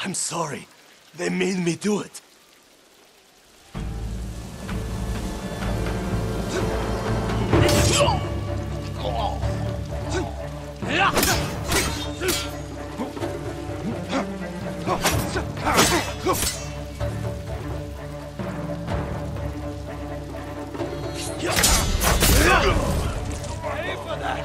I'm sorry. They made me do it. Pay for that!